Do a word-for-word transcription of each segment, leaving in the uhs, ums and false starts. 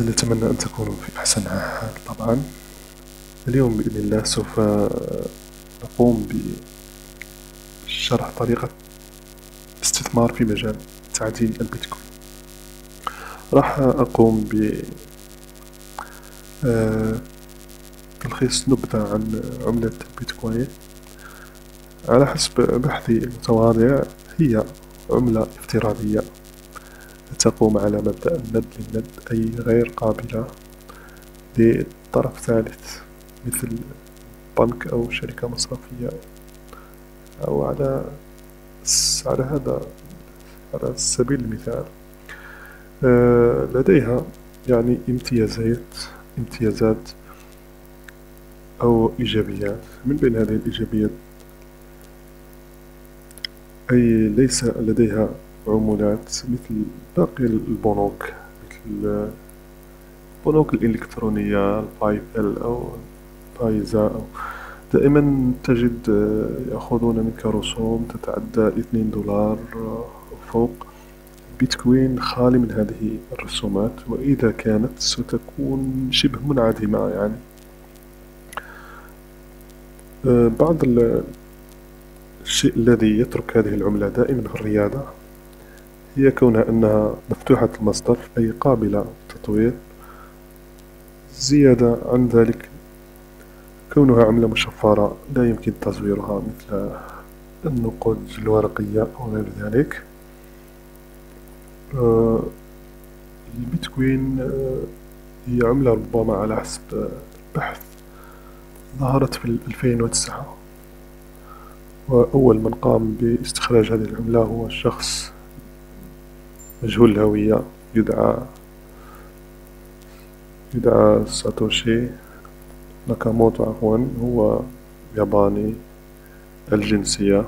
نتمنى أن تكونوا في أحسن حال. طبعا اليوم بإذن الله سوف نقوم بشرح طريقة الاستثمار في مجال تعدين البيتكوين. راح أقوم ب تلخيص نبذة عن عملة البيتكوين. على حسب بحثي المتواضع هي عملة افتراضية تقوم على مبدأ الند للند، أي غير قابلة لطرف ثالث مثل بنك أو شركة مصرفية، أو على على هذا على سبيل المثال لديها يعني امتيازات امتيازات أو إيجابيات. من بين هذه الإيجابيات أي ليس لديها عمولات مثل باقي البنوك، مثل البنوك الإلكترونية الباي بال أو بايزا، أو دائما تجد يأخذون منك رسوم تتعدى اثنين دولار فوق. بيتكوين خالي من هذه الرسومات، وإذا كانت ستكون شبه منعدمة. يعني بعض الشيء الذي يترك هذه العملة دائما في الريادة هي كونها أنها مفتوحة المصدر، أي قابلة للتطوير. زيادة عن ذلك كونها عملة مشفرة لا يمكن تزويرها مثل النقود الورقية أو غير ذلك. البيتكوين هي عملة ربما على حسب البحث ظهرت في ألفين وتسعة، وأول من قام باستخراج هذه العملة هو شخص مجهول الهوية يدعى يدعى ساتوشي ناكاموتو. عفوا هو ياباني الجنسية.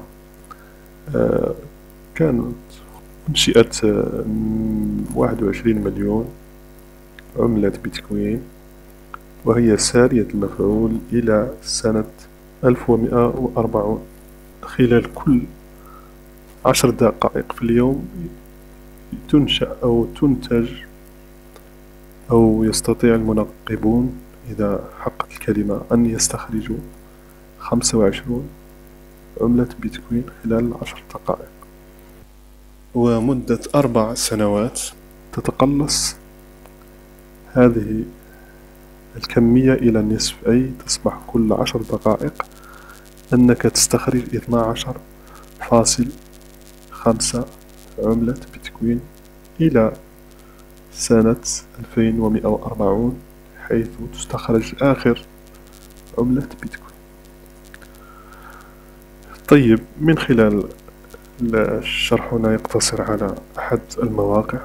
كانت أنشئت واحد وعشرين مليون عملة بيتكوين، وهي سارية المفعول إلى سنة ألف ومئة وأربعون. خلال كل عشر دقائق في اليوم تنشأ أو تنتج أو يستطيع المنقبون إذا حقت الكلمة أن يستخرجوا خمسة وعشرون عملة بيتكوين خلال عشر دقائق. ومدة أربع سنوات تتقلص هذه الكمية إلى النصف، أي تصبح كل عشر دقائق أنك تستخرج اثنى عشر فاصل خمسة عملة بيتكوين إلى سنة ألفين ومئة وأربعون، حيث تستخرج آخر عملة بيتكوين. طيب، من خلال الشرح هنا يقتصر على أحد المواقع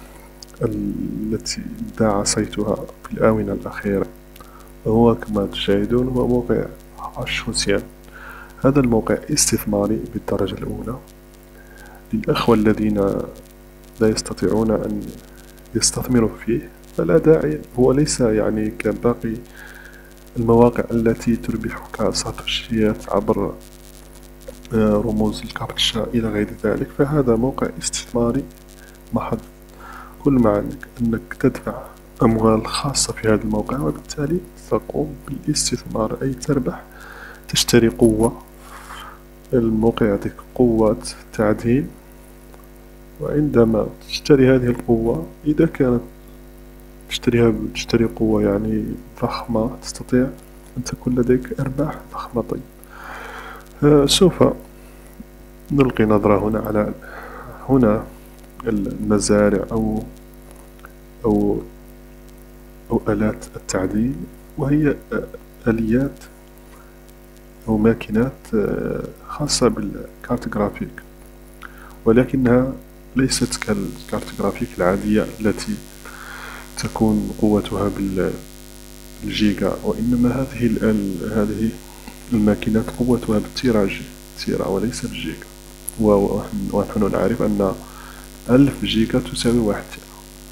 التي دعسيتها في الآونة الأخيرة، وهو كما تشاهدون هو موقع هاشوسيان. هذا الموقع استثماري بالدرجة الأولى للأخوة الذين لا يستطيعون أن يستثمروا فيه، فلا داعي. هو ليس يعني كباقي المواقع التي تربحك ساتوشيات عبر رموز الكابتشا إلى غير ذلك، فهذا موقع استثماري محض. كل ما عليك أنك تدفع أموال خاصة في هذا الموقع، وبالتالي تقوم بالاستثمار، أي تربح، تشتري قوة. الموقع يعطيك قوة تعدين، وعندما تشتري هذه القوة إذا كانت تشتريها تشتري قوة يعني ضخمة، تستطيع أن تكون لديك أرباح ضخمة. طيب، آه سوف نلقي نظرة هنا على هنا المزارع أو أو أو آلات التعدين، وهي آليات أو ماكينات خاصة بالكارتوغرافيك، ولكنها ليست كالكارتوغرافيك العادية التي تكون قوتها بالجيجا، وإنما هذه هذه الماكينات قوتها بالتيراج تيرا وليس بالجيجا. ونحن نعرف أن ألف جيجا تساوي واحد تيرا،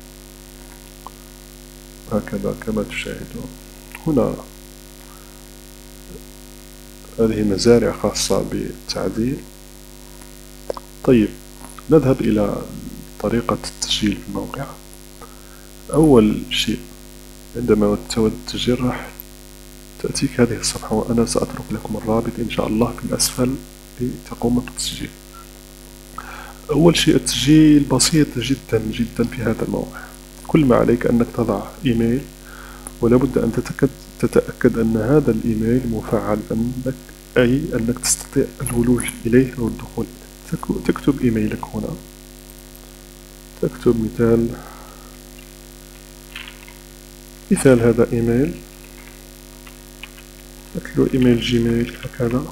هكذا كما تشاهدون هنا. هذه مزارع خاصة بالتعديل. طيب، نذهب إلى طريقة التسجيل في الموقع. أول شيء عندما تود التسجيل راح تأتيك هذه الصفحة، وأنا سأترك لكم الرابط إن شاء الله في الأسفل لتقوم بالتسجيل. أول شيء التسجيل بسيط جدا جدا في هذا الموقع. كل ما عليك أنك تضع إيميل، ولا بد أن تتأكد, تتأكد أن هذا الإيميل مفعل، أنك أي أنك تستطيع الولوج إليه أو الدخول. تكتب إيميلك هنا، تكتب مثال مثال هذا إيميل، مثل إيميل جيميل هكذا.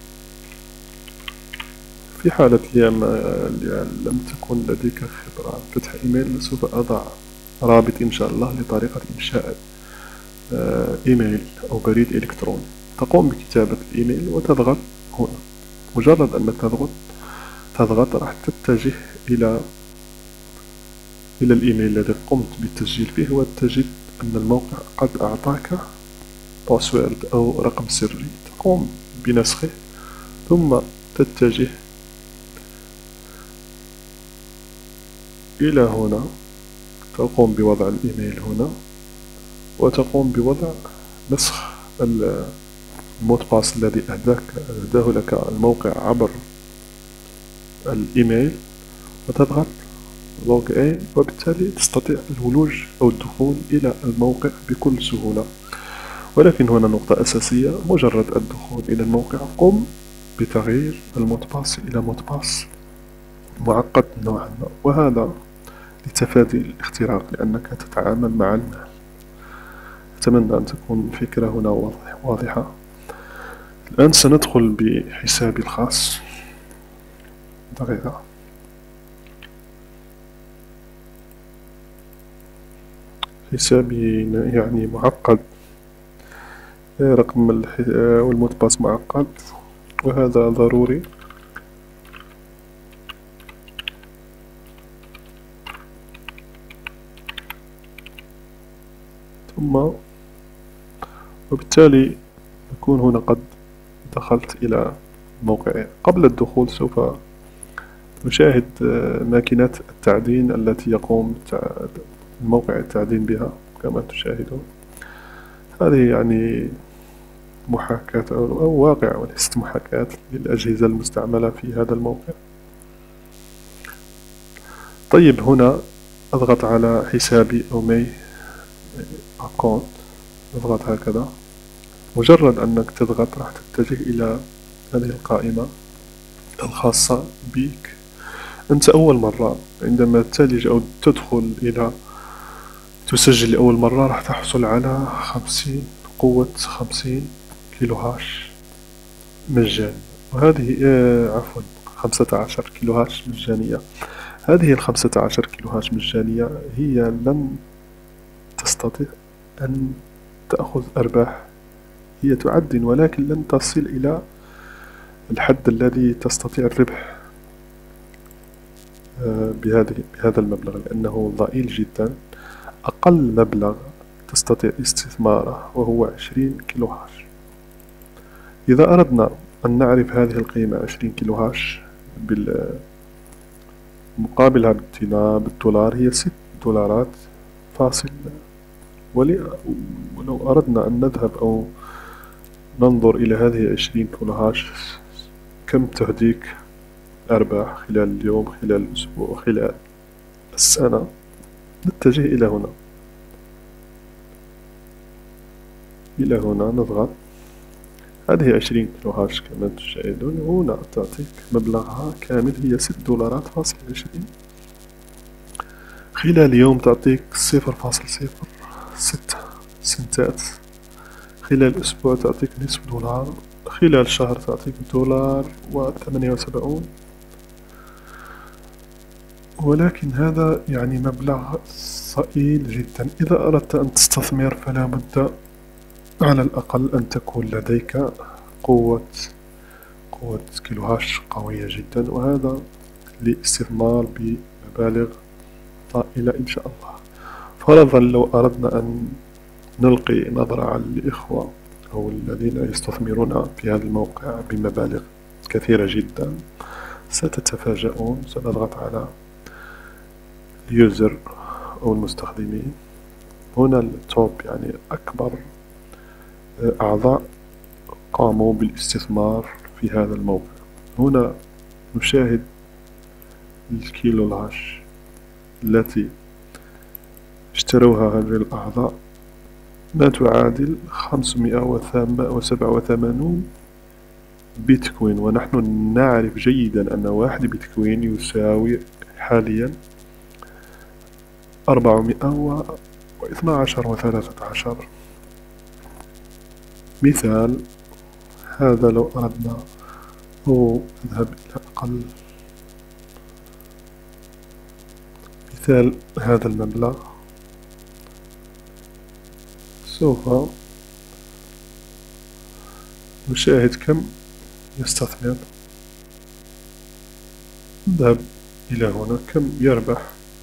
في حالة لم تكن لديك خبرة فتح إيميل، سوف أضع رابط إن شاء الله لطريقة إنشاء إيميل أو بريد إلكتروني. تقوم بكتابة الإيميل وتضغط هنا. مجرد أنك تضغط تضغط راح تتجه إلى إلى الإيميل الذي قمت بالتسجيل فيه، وتجد أن الموقع قد أعطاك باسورد أو رقم سري. تقوم بنسخه، ثم تتجه إلى هنا، تقوم بوضع الإيميل هنا، وتقوم بوضع نسخ المود باس الذي أهداك أهداه لك الموقع عبر الإيميل، وتضغط لوج إن، وبالتالي تستطيع الولوج أو الدخول إلى الموقع بكل سهولة. ولكن هنا نقطة أساسية: مجرد الدخول إلى الموقع قم بتغيير المود باس إلى مود باس معقد نوعا ما، وهذا لتفادي الاختراق لأنك تتعامل مع المال. أتمنى أن تكون الفكرة هنا واضحة. الآن سندخل بحسابي الخاص. دقيقة. حسابي يعني معقد، رقم والمود باس معقد، وهذا ضروري. ثم وبالتالي نكون هنا قد دخلت إلى الموقع. قبل الدخول سوف نشاهد ماكينات التعدين التي يقوم الموقع التعدين بها كما تشاهدون. هذه يعني محاكاة أو واقع وليست محاكاة للأجهزة المستعملة في هذا الموقع. طيب، هنا أضغط على حسابي أو ماي أكونت، اضغط هكذا. مجرد أنك تضغط راح تتجه إلى هذه القائمة الخاصة بك. أنت أول مرة عندما تلج أو تدخل إلى تسجل لأول مرة راح تحصل على خمسين قوة خمسين كيلو هاش مجاني، وهذه آه عفوا خمسة عشر كيلو هاش مجانية. هذه الخمسة عشر كيلو هاش مجانية هي لن تستطيع أن تأخذ أرباح، هي تعدن ولكن لن تصل إلى الحد الذي تستطيع الربح بهذه بهذا المبلغ، لأنه ضئيل جدا. أقل مبلغ تستطيع استثماره وهو عشرين كيلو هاش. إذا أردنا أن نعرف هذه القيمة عشرين كيلو هاش مقابلها بالدينار بالدولار هي ست دولارات فاصل. ولو أردنا أن نذهب أو ننظر إلى هذه عشرين كيلو هاش كم تهديك أرباح خلال اليوم، خلال الأسبوع، خلال السنة، نتجه إلى هنا إلى هنا نضغط. هذه عشرين كيلو هاش كما تشاهدون، هنا تعطيك مبلغها كامل هي ست دولارات فاصل عشرين. خلال يوم تعطيك صفر فاصل صفر ستة سنتات. خلال أسبوع تعطيك نصف دولار. خلال شهر تعطيك دولار وثمانية وسبعون. ولكن هذا يعني مبلغ ضئيل جدا. إذا أردت أن تستثمر فلا بد على الأقل أن تكون لديك قوة قوة كيلو هاش قوية جدا، وهذا لاستثمار بمبالغ طائلة إن شاء الله. فرضا لو أردنا أن نلقي نظرة على الإخوة أو الذين يستثمرون في هذا الموقع بمبالغ كثيرة جدا، ستتفاجؤون. سنضغط على اليوزر أو المستخدمين، هنا التوب يعني أكبر أعضاء قاموا بالاستثمار في هذا الموقع. هنا نشاهد الكيلو الهاش التي اشتروها هذه الأعضاء ما تعادل خمسمائة وسبعة وثمانون بيتكوين، ونحن نعرف جيدا أن واحد بيتكوين يساوي حاليا أربعمائة واثنى عشر وثلاثة عشر. مثال هذا لو أردنا أو نذهب إلى أقل، مثال هذا المبلغ سوف نشاهد كم يستثمر. نذهب إلى هنا كم يربح.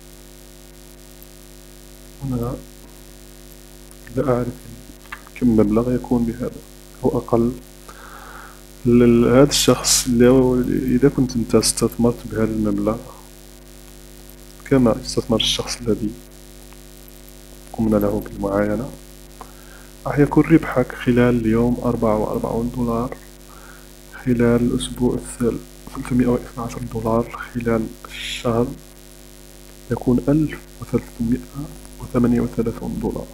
هنا لا أعرف كم مبلغ يكون بهذا أو أقل. هذا الشخص لو إذا كنت أنت استثمرت بهذا المبلغ كما استثمر الشخص الذي قمنا له بالمعاينة، راح يكون ربحك خلال اليوم أربعة وأربعون دولار، خلال الأسبوع الثالث ثلاثمائة واثنى عشر دولار، خلال الشهر يكون ألف وثلاثمائة وثمانية وثلاثون دولار.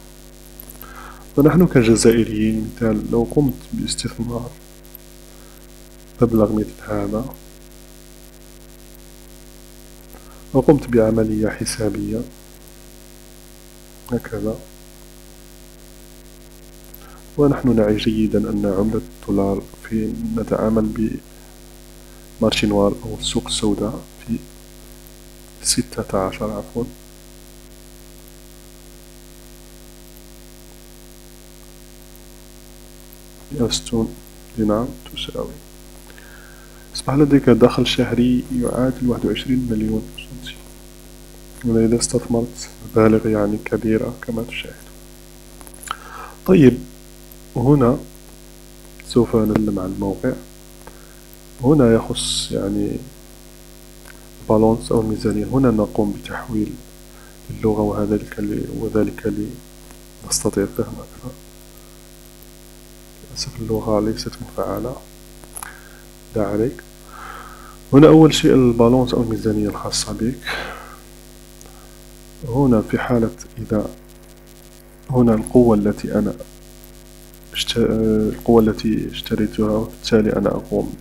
ونحن كجزائريين مثال لو قمت باستثمار مبلغ مثل هذا وقمت بعملية حسابية هكذا، ونحن نعي جيدا أن عملة الدولار في نتعامل بمارشي نوار أو السوق السوداء في ستة عشر عفوا مئة وستون دينار تساوي، أصبح لديك دخل شهري يعادل واحد وعشرين مليون سنتي، وإذا استثمرت مبالغ يعني كبيرة كما تشاهد. طيب هنا سوف نلم على الموقع. هنا يخص يعني البالانس أو الميزانية. هنا نقوم بتحويل اللغة وذلك وذلك لنستطيع فهم أكثر. للأسف اللغة ليست مفعلة، لا عليك. هنا أول شيء البالانس أو الميزانية الخاصة بك. هنا في حالة إذا هنا القوة التي أنا اشت... القوة التي اشتريتها، وبالتالي أنا أقوم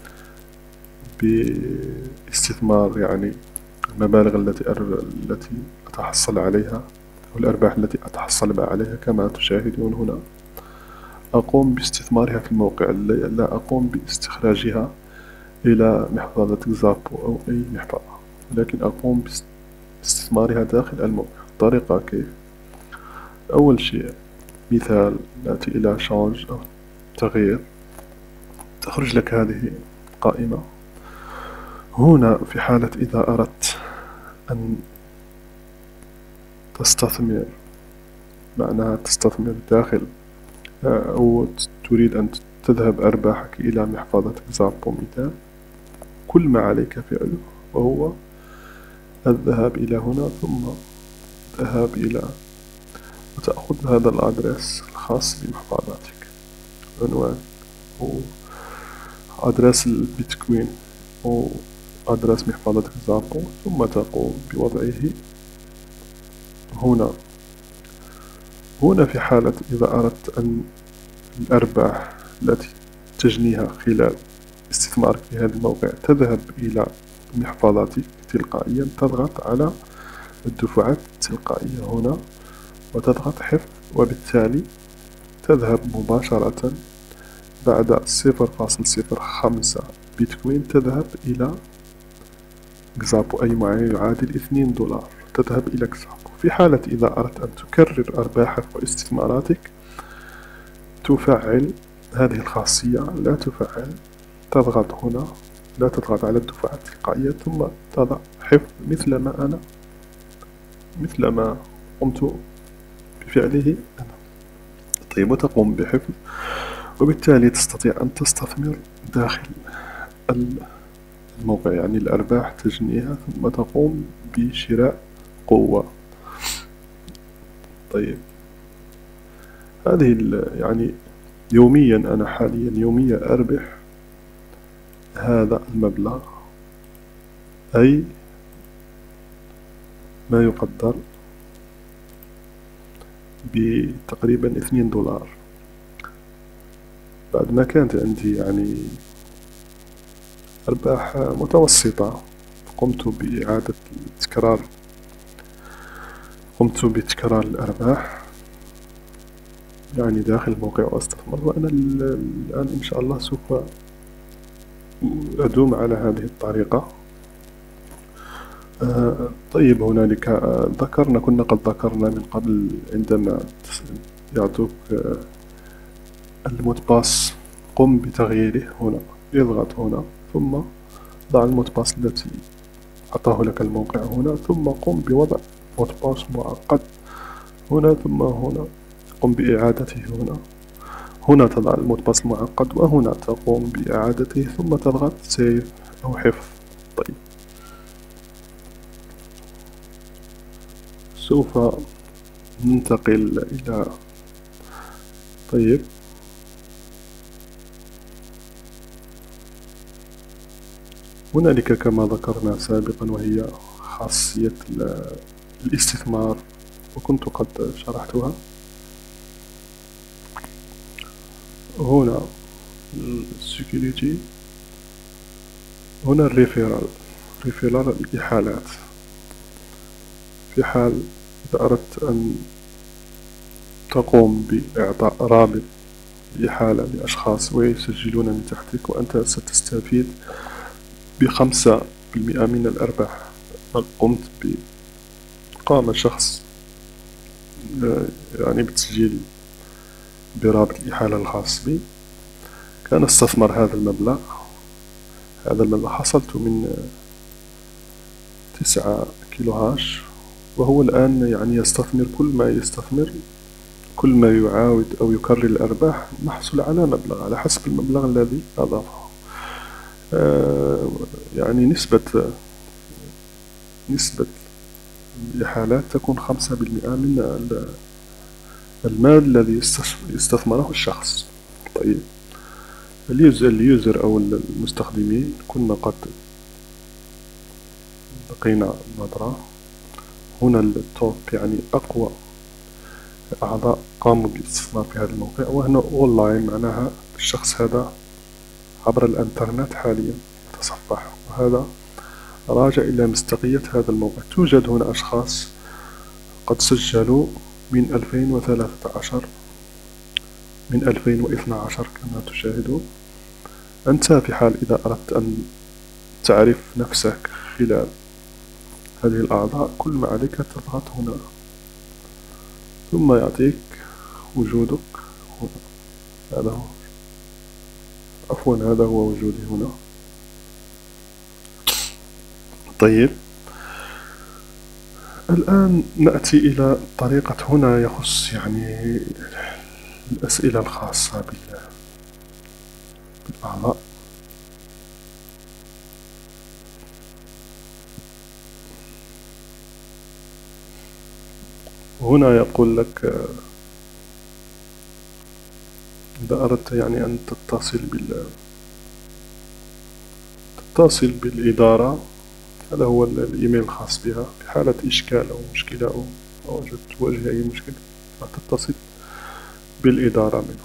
باستثمار يعني المبالغ التي أر... التي أتحصل عليها والأرباح التي أتحصل عليها كما تشاهدون. هنا أقوم باستثمارها في الموقع، لا أقوم باستخراجها إلى محفظة زابو أو أي محفظة، لكن أقوم باستثمارها داخل الموقع. طريقة كيف؟ أول شيء مثال نأتي إلى شانج أو تغيير، تخرج لك هذه القائمة. هنا في حالة إذا أردت أن تستثمر، معناها تستثمر داخل أو تريد أن تذهب أرباحك إلى محفظة زابو مثال، كل ما عليك فعله وهو الذهاب إلى هنا ثم الذهاب إلى وتأخذ هذا الأدرس الخاص بمحفظتك، عنوان أو أدرس البيتكوين أو أدرس محفظة زابو، ثم تقوم بوضعه هنا. هنا في حالة إذا أردت أن الأرباح التي تجنيها خلال استثمارك في هذا الموقع تذهب إلى محفظتك تلقائيا، تضغط على الدفعات التلقائية هنا وتضغط حفظ، وبالتالي تذهب مباشرة بعد صفر فاصل صفر خمسة بيتكوين تذهب إلى زابو، أي معين يعادل اثنين دولار، تذهب إلى زابو. في حالة إذا أردت أن تكرر أرباحك واستثماراتك تفعل هذه الخاصية، لا تفعل، تضغط هنا، لا تضغط على الدفعات التلقائية ثم تضع حفظ مثل ما أنا مثل ما قمت بفعله أنا. طيب وتقوم بحفظ، وبالتالي تستطيع أن تستثمر داخل الموقع، يعني الأرباح تجنيها ثم تقوم بشراء قوة طيب هذه يعني يوميا أنا حاليا يوميا أربح هذا المبلغ، أي ما يقدر بتقريبا اثنين دولار. بعد ما كانت عندي يعني أرباح متوسطة، قمت بإعادة تكرار قمت بتكرار الأرباح يعني داخل الموقع وأستثمر. وأنا الآن إن شاء الله سوف أدوم على هذه الطريقة. آه طيب هنالك آه ذكرنا كنا قد ذكرنا من قبل عندما يعطوك آه المود باس، قم بتغييره هنا، اضغط هنا ثم ضع المود باس التي أعطاه لك الموقع هنا، ثم قم بوضع مود باس معقد هنا، ثم هنا قم بإعادته هنا. هنا تضع المود باس المعقد وهنا تقوم بإعادته ثم تضغط سيف أو حفظ. طيب سوف ننتقل إلى طيب هنالك كما ذكرنا سابقا وهي خاصية الاستثمار وكنت قد شرحتها. هنا السكيورتي، هنا الريفيرال ريفيرال الإحالات. في حال إذا أردت أن تقوم بإعطاء رابط إحالة لأشخاص ويسجلون من تحتك وأنت ستستفيد بخمسة بالمئة من الأرباح. قمت ب قام شخص يعني بتسجيل برابط الإحالة الخاص بي، كان استثمر هذا المبلغ هذا المبلغ حصلت من تسعة كيلو هاش، وهو الآن يعني يستثمر كل ما يستثمر كل ما يعاود أو يكرر الأرباح نحصل على مبلغ على حسب المبلغ الذي أضافه. آه يعني نسبة نسبة الإحالات تكون خمسة بالمئة من المال الذي استثمره الشخص. طيب اليوزر أو المستخدمين كنا قد لقينا نظرة هنا التوب يعني أقوى أعضاء قاموا بالاستثمار في هذا الموقع، وهنا أونلاين معناها الشخص هذا عبر الإنترنت حاليا يتصفح، وهذا راجع إلى مصداقية هذا الموقع. توجد هنا أشخاص قد سجلوا من ألفين وثلاثة عشر من ألفين واثني عشر كما تشاهدون. أنت في حال إذا أردت أن تعرف نفسك خلال هذه الأعضاء كل ما عليك تضغط هنا ثم يعطيك وجودك هنا. هذا هو عفوا هذا هو وجودي هنا. طيب الآن نأتي إلى طريقة هنا يخص يعني الأسئلة الخاصة بالأعضاء. هنا يقول لك إذا أردت يعني أن تتصل بال تتصل بالإدارة، هذا هو الإيميل الخاص بها. في حالة إشكال أو مشكلة أو وجدت تواجه أي مشكلة تتصل بالإدارة من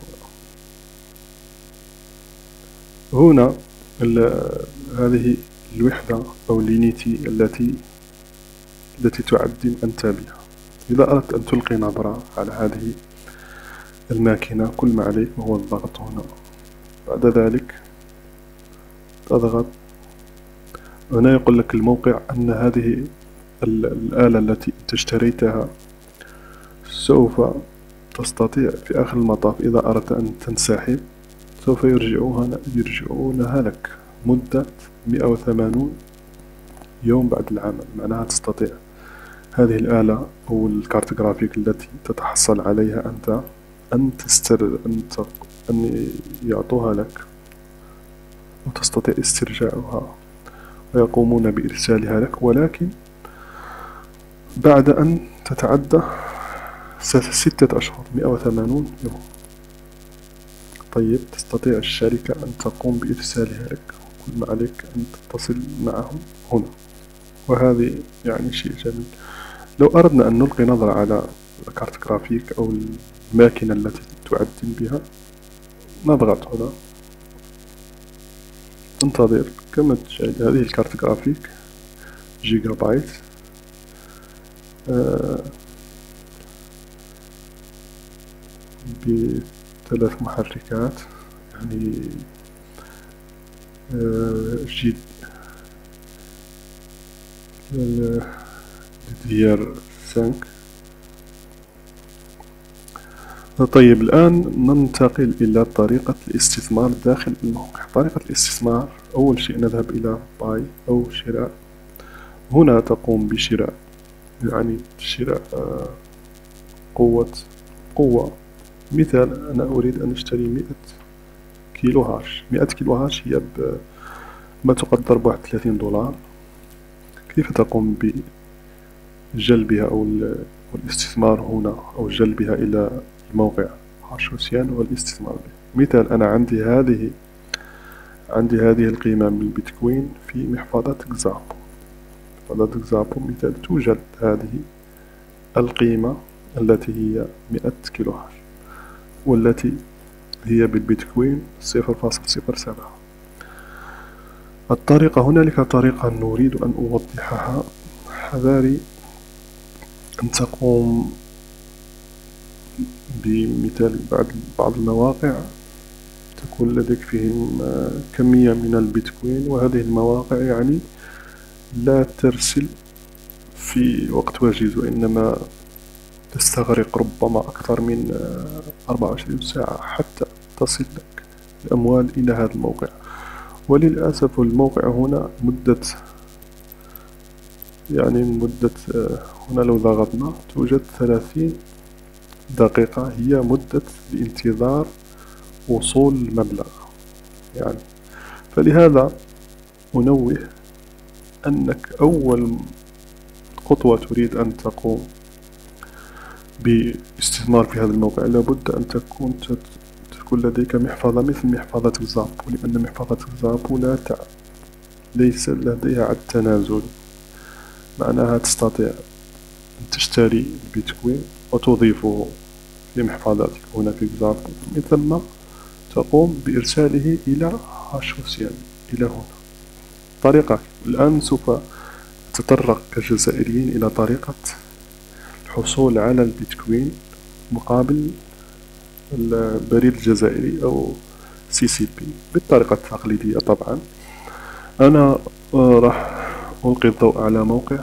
هنا. هنا هذه الوحدة أو اليونيتي التي التي تعد أنت بها. إذا أردت أن تلقي نظرة على هذه الماكينة كل ما عليك هو الضغط هنا. بعد ذلك تضغط هنا، يقول لك الموقع أن هذه الآلة التي أنت اشتريتها سوف تستطيع في آخر المطاف إذا أردت أن تنسحب سوف يرجعوها يرجعونها لك مدة مئة وثمانون يوم بعد العمل. معناها تستطيع هذه الآلة أو الكارت جرافيك التي تتحصل عليها أنت أن تستر أن, أن يعطوها لك وتستطيع استرجاعها ويقومون بإرسالها لك، ولكن بعد أن تتعدى ستة أشهر مئة وثمانون يوم. طيب، تستطيع الشركة أن تقوم بإرسالها لك، كل ما عليك أن تتصل معهم هنا، وهذه يعني شيء جميل. لو أردنا أن نلقي نظرة على كارت جرافيك أو الماكينة التي تعدل بها، نضغط هنا، انتظر كما تشاهد. هذه الكارت جرافيك جيجا بايت، آه بثلاث محركات، يعني آه جيد دي خمسة. طيب، الآن ننتقل إلى طريقة الاستثمار داخل الموقع. طريقة الاستثمار، أول شيء نذهب إلى باي أو شراء. هنا تقوم بشراء، يعني شراء آه قوة قوة مثال أنا أريد أن أشتري مئة كيلو هاش. مئة كيلو هاش هي ما تقدر بواحد ثلاثين دولار. كيف تقوم بجلبها أو الاستثمار هنا، أو جلبها إلى الموقع هاشوسيان والاستثمار به؟ مثال أنا عندي هذه عندي هذه القيمة من البيتكوين في محفظة إكزامبو. محفظة إكزامبو مثال توجد هذه القيمة التي هي مئة كيلو هاش، والتي هي بالبيتكوين صفر فاصلة صفر سبعة. الطريقة، هنالك طريقة نريد أن أوضحها. حذاري أن تقوم بمثال بعض بعض المواقع تكون لديك فيهم كمية من البيتكوين، وهذه المواقع يعني لا ترسل في وقت وجيز، وإنما تستغرق ربما أكثر من أربعة وعشرين ساعة حتى تصل لك الأموال إلى هذا الموقع. وللأسف الموقع هنا مدة يعني مدة هنا لو ضغطنا توجد ثلاثين دقيقة هي مدة لانتظار وصول المبلغ يعني. فلهذا أنوه أنك أول خطوة تريد أن تقوم باستثمار في هذا الموقع لابد أن تكون تكون لديك محفظة مثل محفظة إكزامبو، لأن محفظة إكزامبو لا تع... ليس لديها عد تنازلي، معناها تستطيع أن تشتري البيتكوين وتضيفه في محفظتك هنا في إكزامبو، من ثم تقوم بإرساله إلى هاشوسيان إلى هنا. طريقة الآن سوف تتطرق كجزائريين إلى طريقة الحصول على البيتكوين مقابل البريد الجزائري أو سي سي بي بالطريقة التقليدية. طبعا أنا راح ألقي الضوء على موقع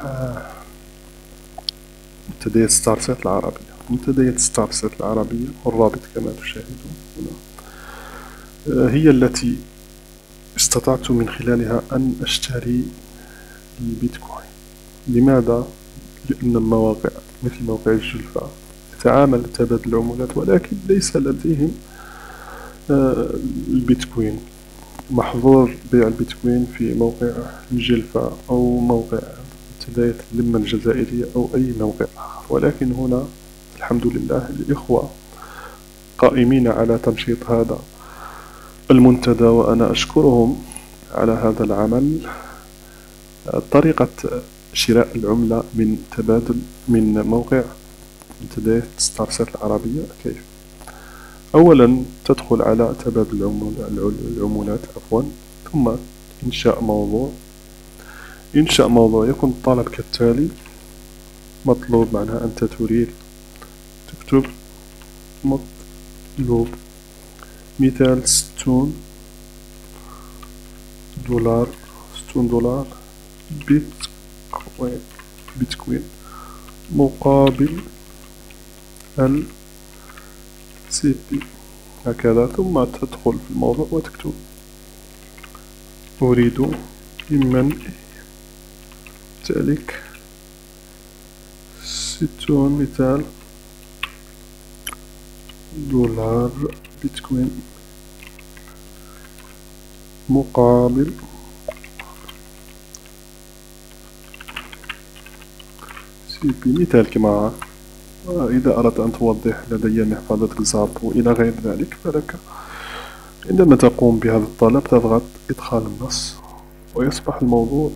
منتديات ستارسات العربية. منتديات ستارسات العربية والرابط كما تشاهدون هنا هي التي استطعت من خلالها أن أشتري البيتكوين. لماذا؟ لأن المواقع مثل موقع الجلفة يتعامل تبادل العملات، ولكن ليس لديهم البيتكوين. محظور بيع البيتكوين في موقع الجلفة أو موقع منتديات اللمة الجزائرية أو أي موقع آخر، ولكن هنا الحمد لله الإخوة قائمين على تنشيط هذا المنتدى، وأنا أشكرهم على هذا العمل. طريقة شراء العملة من تبادل من موقع منتديات ستارسات العربية كيف؟ أولا تدخل على تبادل العملات عفوا، ثم إنشاء موضوع. إنشاء موضوع يكون الطلب كالتالي. مطلوب معناها أنت تريد تكتب مطلوب مثال ستون دولار ستون دولار بيتكوين بيتكوين مقابل ال سي بي هكذا. ثم تدخل في الموضوع وتكتب أريد ممن تلك ستون مثال دولار بيتكوين مقابل سي بي مثال كما إذا أردت أن توضح لدي محفظة زابو إلى غير ذلك، فلك عندما تقوم بهذا الطلب تضغط إدخال النص، ويصبح الموضوع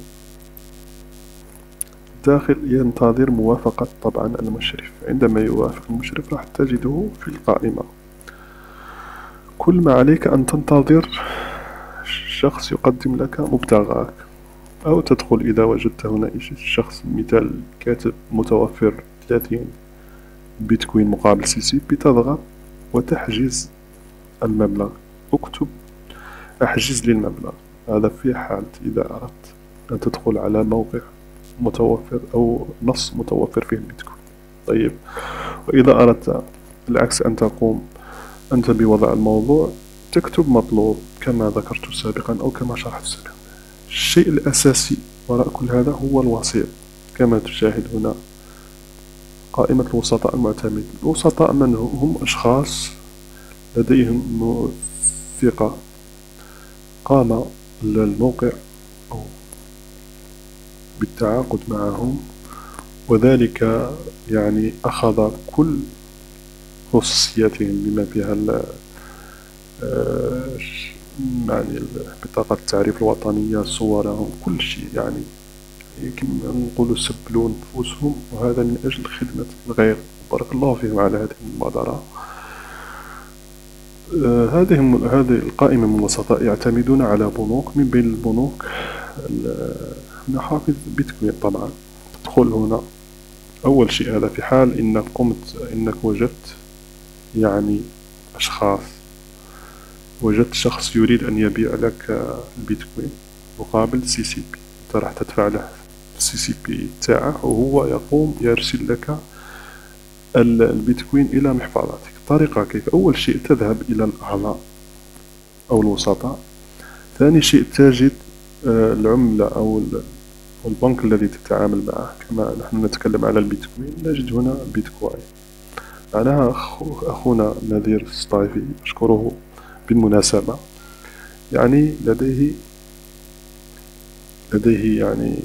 داخل ينتظر موافقة طبعا المشرف. عندما يوافق المشرف راح تجده في القائمة. كل ما عليك أن تنتظر شخص يقدم لك مبتغاك، أو تدخل إذا وجدت هنا شخص مثال كاتب متوفر ثلاثين بيتكوين مقابل سي سي بي، تضغط وتحجز المبلغ. اكتب احجز لي المبلغ. هذا في حالة إذا أردت أن تدخل على موقع متوفر أو نص متوفر فيه البيتكوين. طيب، وإذا أردت العكس أن تقوم أنت بوضع الموضوع، تكتب مطلوب كما ذكرت سابقا أو كما شرحت سابقا. الشيء الأساسي وراء كل هذا هو الوسيط. كما تشاهد هنا قائمة الوسطاء المعتمدين. الوسطاء من هم؟ أشخاص لديهم ثقة، قام الموقع بالتعاقد معهم، وذلك يعني أخذ كل خصوصياتهم بما فيها يعني بطاقة التعريف الوطنية، صورهم، كل شيء، يعني كما نقولوا سبلوا نفوسهم، وهذا من أجل خدمة الغير. بارك الله فيهم على هذه المبادرة. هذه هذه القائمة من الوسطاء يعتمدون على بنوك، من بين البنوك محافظ بيتكوين. طبعا تدخل هنا أول شيء، هذا في حال إنك قمت إنك وجدت يعني أشخاص، وجدت شخص يريد أن يبيع لك البيتكوين مقابل سي سي بي، أنت راح تدفع له السي سي بي تاعه، وهو يقوم يرسل لك البيتكوين إلى محفظتك. الطريقة كيف؟ أول شيء تذهب إلى الأعضاء أو الوسطاء. ثاني شيء تجد العملة أو البنك الذي تتعامل معه. كما نحن نتكلم على البيتكوين، نجد هنا بيتكوين. معناها أخونا نذير السطايفي أشكره بالمناسبة، يعني لديه لديه يعني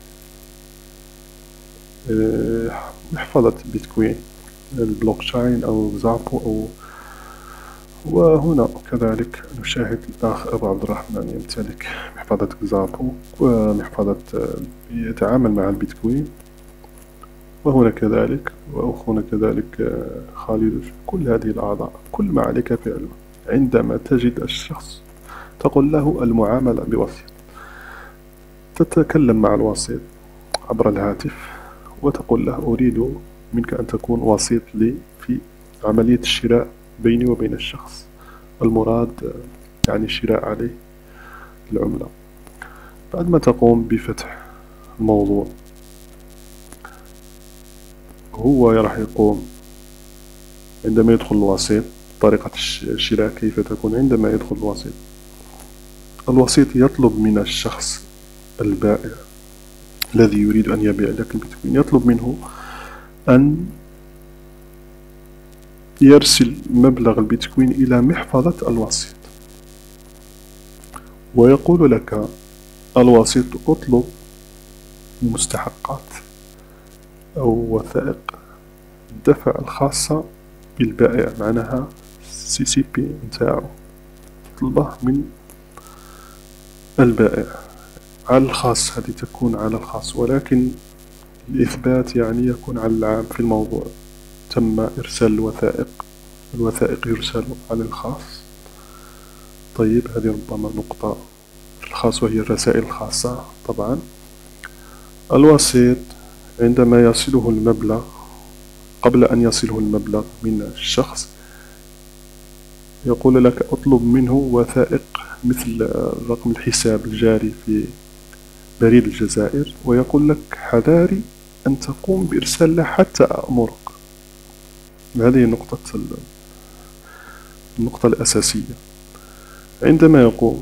محفظة بيتكوين، البلوكشين أو زابو أو. وهنا كذلك نشاهد الأخ أبو عبد الرحمن يمتلك محفظة زابو ومحفظة يتعامل مع البيتكوين، وهنا كذلك، وأخونا كذلك خالد. كل هذه الأعضاء كل ما عليك فعله عندما تجد الشخص تقول له المعاملة بوسيط. تتكلم مع الوسيط عبر الهاتف وتقول له أريد منك أن تكون وسيط لي في عملية الشراء بيني وبين الشخص المراد يعني الشراء عليه العملة. بعد ما تقوم بفتح الموضوع، هو راح يقوم عندما يدخل الوسيط. طريقة الشراء كيف تكون؟ عندما يدخل الوسيط، الوسيط يطلب من الشخص البائع الذي يريد أن يبيع لك البيتكوين، يطلب منه أن يرسل مبلغ البيتكوين إلى محفظة الوسيط، ويقول لك الوسيط اطلب مستحقات أو وثائق الدفع الخاصة بالبائع، معناها سي سي بي نتاعو تطلبه من البائع على الخاص. هذه تكون على الخاص، ولكن الإثبات يعني يكون على العام في الموضوع. تم إرسال الوثائق، الوثائق يرسل على الخاص. طيب، هذه ربما نقطة الخاص وهي الرسائل الخاصة. طبعا الوسيط عندما يصله المبلغ، قبل أن يصله المبلغ من الشخص، يقول لك اطلب منه وثائق مثل رقم الحساب الجاري في بريد الجزائر، ويقول لك حذاري أن تقوم بإرسال له حتى أمرك. هذه نقطة النقطة الأساسية. عندما يقوم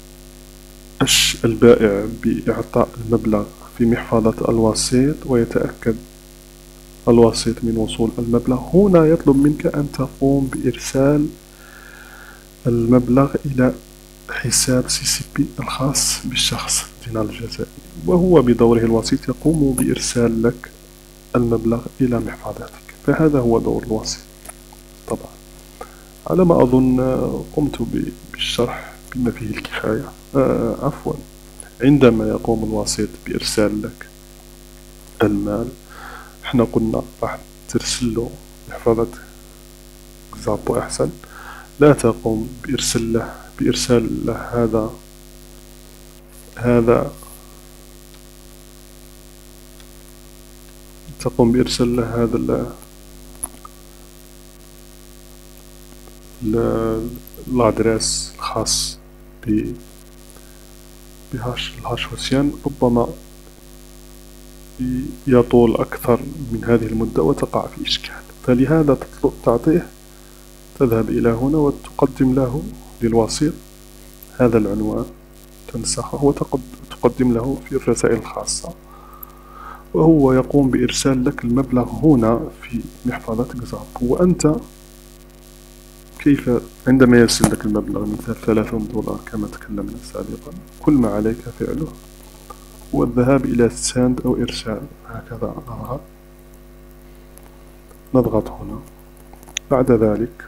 البائع بإعطاء المبلغ في محفظة الوسيط ويتأكد الوسيط من وصول المبلغ، هنا يطلب منك أن تقوم بإرسال المبلغ إلى حساب سي سي بي الخاص بالشخص دينار الجزائري، وهو بدوره الوسيط يقوم بإرسال لك المبلغ إلى محفظتك. فهذا هو دور الوسيط. طبعا على ما أظن قمت بالشرح بما فيه الكفاية. آه عفوا، عندما يقوم الوسيط بإرسال لك المال، احنا قلنا راح ترسل له محفظة جزابو أحسن، لا تقوم بإرسال له بإرسال له هذا هذا تقوم بإرسال له هذا الأدرس الخاص ب بهاش الهاش هوسيان، ربما يطول أكثر من هذه المدة وتقع في إشكال. فلهذا تطلب تعطيه، تذهب إلى هنا وتقدم له للوسيط هذا العنوان، تنسخه وتقدم له في الرسائل الخاصة، وهو يقوم بإرسال لك المبلغ هنا في محفظة جزابو. وأنت كيف عندما يرسل لك المبلغ مثل ثلاثون دولار كما تكلمنا سابقا، كل ما عليك فعله هو الذهاب إلى ساند أو إرسال. هكذا نضغط نضغط هنا. بعد ذلك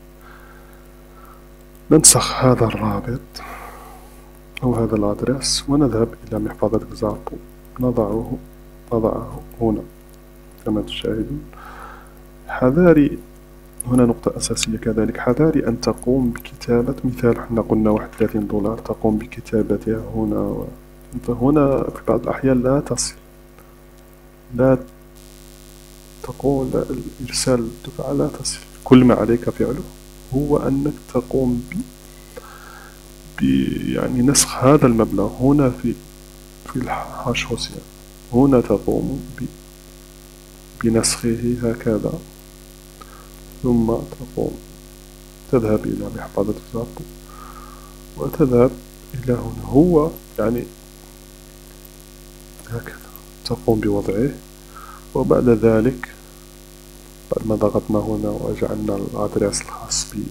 ننسخ هذا الرابط أو هذا الأدرس ونذهب إلى محفظة جزابو، نضعه نضعه هنا كما تشاهدون. حذاري، هنا نقطة أساسية كذلك، حذاري أن تقوم بكتابة مثال احنا قلنا واحد وثلاثين دولار، تقوم بكتابتها هنا و... هنا في بعض الأحيان لا تصل، لا تقوم لا الإرسال الدفعة لا تصل. كل ما عليك فعله هو أنك تقوم ب... ب... يعني نسخ هذا المبلغ هنا في في الهاش هوسيان، هنا تقوم ب... بنسخه هكذا، ثم تقوم تذهب إلى محفظة جزابو وتذهب إلى هنا. هو يعني هكذا تقوم بوضعه، وبعد ذلك بعد ما ضغطنا هنا وجعلنا الأدرس الخاص ب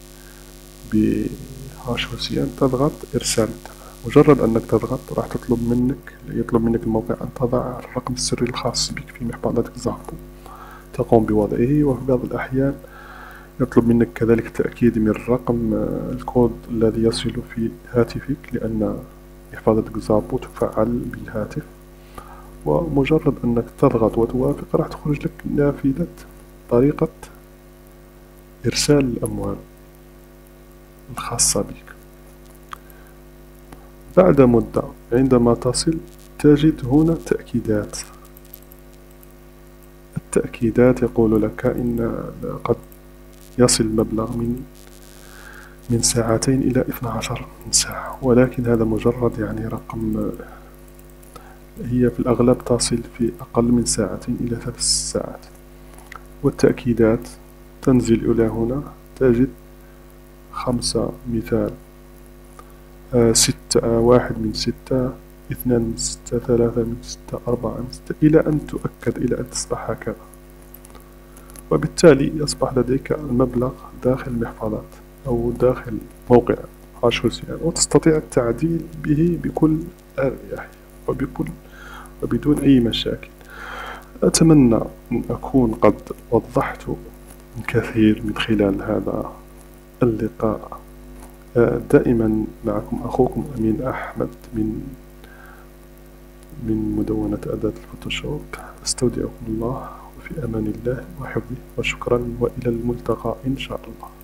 بهاش هوسيان تضغط إرسال الدفع. مجرد أنك تضغط راح تطلب منك يطلب منك الموقع أن تضع الرقم السري الخاص بك في محفظة جزابو، تقوم بوضعه. وفي بعض الأحيان يطلب منك كذلك التأكيد من الرقم الكود الذي يصل في هاتفك، لأن محفظة جزابو تفعل بالهاتف. ومجرد أنك تضغط وتوافق راح تخرج لك نافذة طريقة إرسال الأموال الخاصة بك. بعد مدة عندما تصل تجد هنا تأكيدات. التأكيدات يقول لك إن قد يصل المبلغ من من ساعتين إلى اثنتي عشرة ساعة، ولكن هذا مجرد يعني رقم، هي في الأغلب تصل في أقل من ساعتين إلى ثلاث ساعات. والتأكيدات تنزل إلى هنا تجد خمسة مثال، آه ستة، آه واحد من ستة، اثنان من ستة، ثلاثة من ستة، أربعة من ستة، إلى أن تؤكد، إلى أن تصبح هكذا. وبالتالي يصبح لديك المبلغ داخل المحفظات أو داخل موقع هاش هوسيان، وتستطيع التعديل به بكل أريحية وبكل وبدون أي مشاكل. أتمنى أن أكون قد وضحت الكثير من خلال هذا اللقاء. دائما معكم أخوكم أمين أحمد من من مدونة أداة الفوتوشوب. استودعكم الله وفي أمان الله وحفظه، وشكرا وإلى الملتقى إن شاء الله.